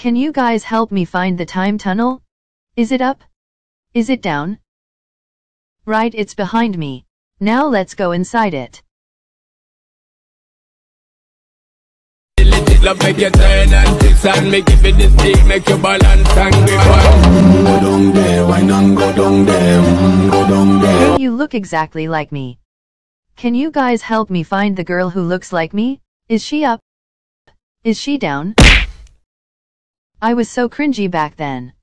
Can you guys help me find the time tunnel? Is it up? Is it down? Right, it's behind me. Now let's go inside it. Love make you turn and twist and make it with the stick, make you balance and grip on. Go down there, why not go down there, go down there. Hey, you look exactly like me. Can you guys help me find the girl who looks like me? Is she up? Is she down? I was so cringy back then.